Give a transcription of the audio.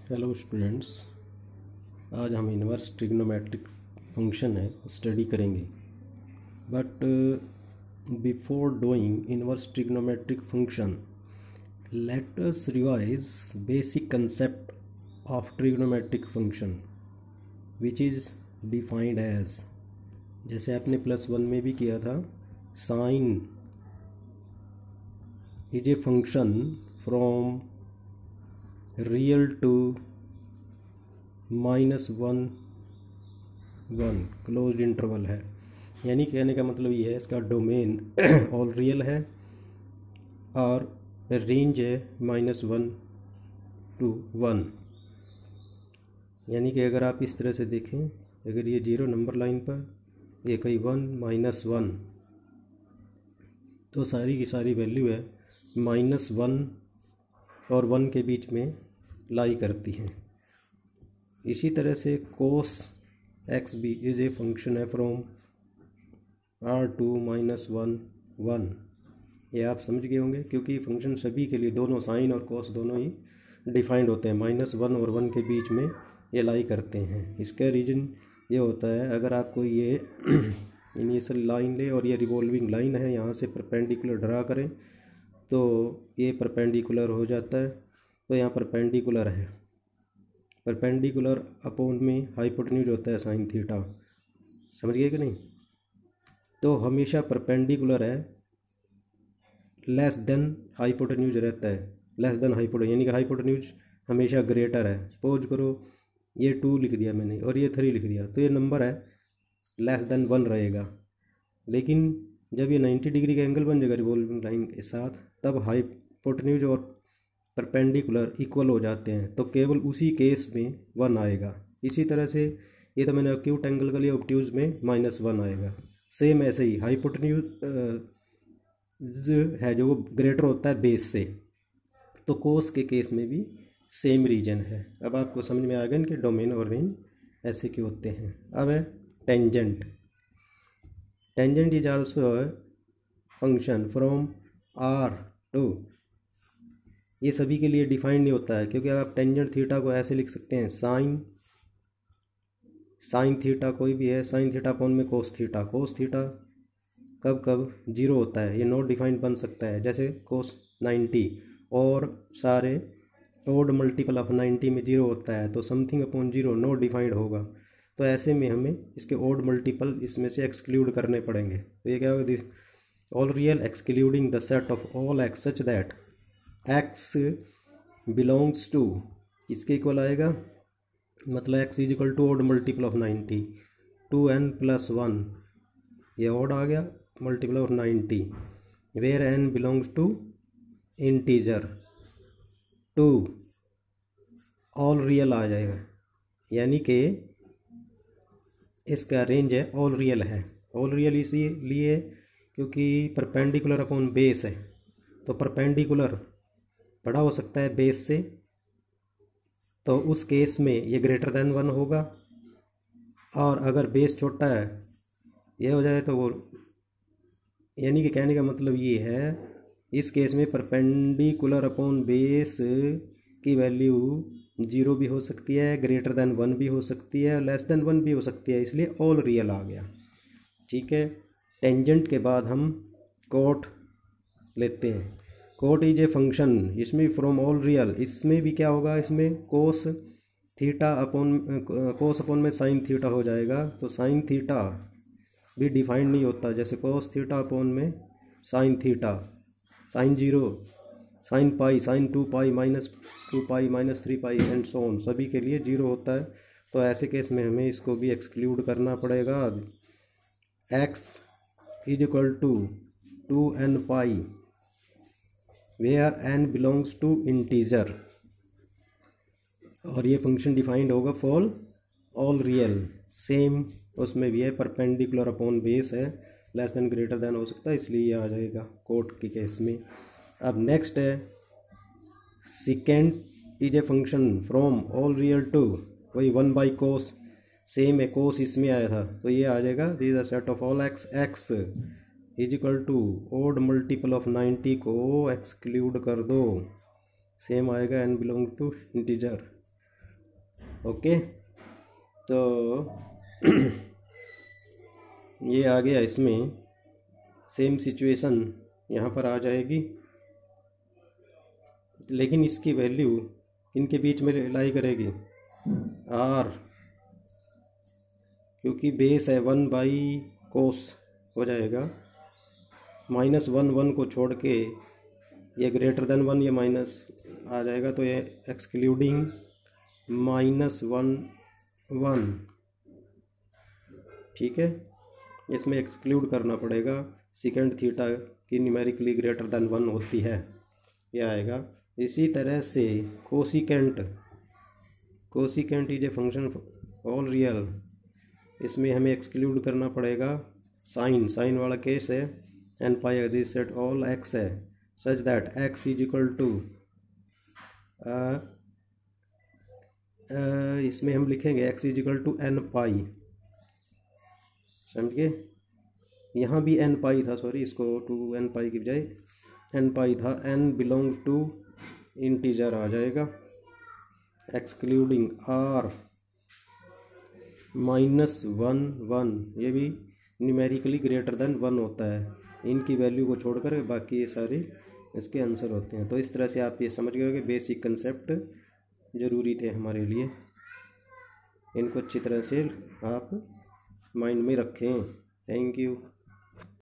Hello students, आज हम inverse trigonometric function है स्टडी करेंगे। But before doing inverse trigonometric function, let us revise basic concept of trigonometric function which is defined as, जैसे आपने +1 में भी किया था, sine is a function from real to -1 1 closed interval है। यानी कहने का मतलब ये है, इसका डोमेन ऑल रियल है और रेंज है -1 to 1। यानी कि अगर आप इस तरह से देखें, अगर ये 0 नंबर लाइन पर, ये कहीं 1 -1, तो सारी की सारी वैल्यू है -1 और 1 के बीच में लाई करती हैं। इसी तरह से कोस एक्स भी इज़ ए फंक्शन है फ्रॉम R2 -1 1। ये आप समझ गए होंगे, क्योंकि फंक्शन सभी के लिए, दोनों साइन और कोस दोनों ही डिफाइंड होते हैं, -1 और 1 के बीच में ये लाई करते हैं। इसका रीज़न ये होता है, अगर आपको ये इनिशियल लाइन ले और ये रिवॉल्विंग लाइन है, यहाँ से परपेंडिकुलर ड्रा करें तो ये परपेंडिकुलर हो जाता है, तो यहाँ परपेंडिकुलर है, परपेंडिकुलर अपॉन में हाइपोटेन्यूज होता है साइन थीटा। समझ गए कि नहीं? तो हमेशा परपेंडिकुलर है, लेस देन हाइपोटेन्यूज रहता है, लेस देन हाइपोटेन्यूज, यानी कि हाइपोटेन्यूज हमेशा ग्रेटर है। सपोज करो ये 2 लिख दिया मैंने और ये 3 लिख दिया, तो ये नंबर है लेस देन 1 रहेगा। लेकिन जब ये 90 डिग्री का एंगल बन जाएगा रिवॉल्विंग लाइन के साथ, तब हाइपोटेन्यूज और परपेंडिकुलर इक्वल हो जाते हैं, तो केवल उसी केस में 1 आएगा। इसी तरह से ये तो मैंने एक्यूट एंगल का लिया, ऑब्ट्यूज में -1 आएगा। सेम ऐसे ही हाइपोटेन्यूज है जो ग्रेटर होता है बेस से, तो कोस के केस में भी सेम रीजन है। अब आपको समझ में आ गया कि डोमेन और रेंज ऐसे क्यों होते हैं। अब है tangent. Tangent is also function from R to, ये सभी के लिए डिफाइंड नहीं होता है, क्योंकि आप टेंजेंट थीटा को ऐसे लिख सकते हैं, साइन थीटा कोई भी है, साइन थीटा अपॉन में कोस थीटा। कोस थीटा कब कब 0 होता है, ये नॉट डिफाइंड बन सकता है, जैसे कोस 90 और सारे ओड मल्टीपल ऑफ 90 में 0 होता है, तो समथिंग अपॉन 0 नॉट डिफाइंड होगा। तो ऐसे में हमें इसके ओड मल्टीपल इसमें से एक्सक्लूड करने पड़ेंगे। तो ये क्या होगा, all real excluding the set of all x such that x belongs to, किसके इक्वल आएगा, मतलब x is equal to odd multiple of 90, 2n+1, ये ऑड आ गया, multiple of 90, where n belongs to integer 2, all real आ जाएगा। यानी कि इसका रेंज है ऑल रियल है। ऑल रियल इसीलिए क्योंकि परपेंडिकुलर अपॉन बेस है, तो परपेंडिकुलर बड़ा हो सकता है बेस से, तो उस केस में ये ग्रेटर देन 1 होगा, और अगर बेस छोटा है ये हो जाए तो वो, यानी कि कहने का मतलब ये है, इस केस में परपेंडिकुलर अपॉन बेस की वैल्यू 0 भी हो सकती है, ग्रेटर देन 1 भी हो सकती है, लेस देन 1 भी हो सकती है, इसलिए ऑल रियल आ गया। ठीक है। टेंजेंट के बाद हम कोट लेते हैं। कोट इज ए फंक्शन, इसमें फ्रॉम ऑल रियल, इसमें भी क्या होगा, इसमें कोस अपॉन में साइन थीटा हो जाएगा, तो साइन थीटा भी डिफाइंड नहीं होता, जैसे कोस थीटा अपॉन में sine theta, sine 0, sine pi, sine 2π -2π -3π and so on, सभी के लिए 0 होता है। तो ऐसे केस में हमें इसको भी एक्सक्लूड करना पड़ेगा। x is equal to 2nπ, where n belongs to integer, और ये फंक्शन डिफाइंड होगा फॉर ऑल रियल। सेम उसमें भी है, परपेंडिकुलर अपॉन बेस है, लेस देन ग्रेटर देन हो सकता है, इसलिए ये आ जाएगा कोट के केस में। अब नेक्स्ट है secant is a function from all real to, वही 1/cos, सेम है, कोस इसमें आया था, तो ये आ जाएगा this is set of all x, x is equal to odd multiple of 90 को एक्सक्लूड कर दो, सेम आएगा n belong to integer. Okay, तो ये आ गया। इसमें सेम सिचुएशन यहाँ पर आ जाएगी, लेकिन इसकी वैल्यू इनके बीच में लाई करेगी आर, क्योंकि बेस है 1/cos हो जाएगा। -1 को छोड़ के ये >1 ये माइनस आ जाएगा, तो ये एक्सक्लूडिंग -1 ठीक है, इसमें एक्सक्लूड करना पड़ेगा सेकेंड थीटा की न्यूमेरिकली >1 होती है, यह आएगा। इसी तरह से cosecant is a function all real, इसमें हमें एक्सक्लूड करना पड़ेगा साइन वाला केस है, n pi this set all x है, such that x is equal to इसमें हम लिखेंगे x is equal to n pi, समझ गए। यहाँ भी n पाई था, सॉरी, इसको 2n पाई की बजाय n पाई था, n बिलोंग्स टू इंटीजर आ जाएगा, एक्सक्लूडिंग r -1 ये भी न्यूमेरिकली >1 होता है। इनकी वैल्यू को छोड़कर बाकी ये सारे इसके आंसर होते हैं। तो इस तरह से आप ये समझ गए हो कि बेसिक कंसेप्ट ज़रूरी थे हमारे लिए, इनको अच्छी तरह से आप माइंड में रखें। Thank you.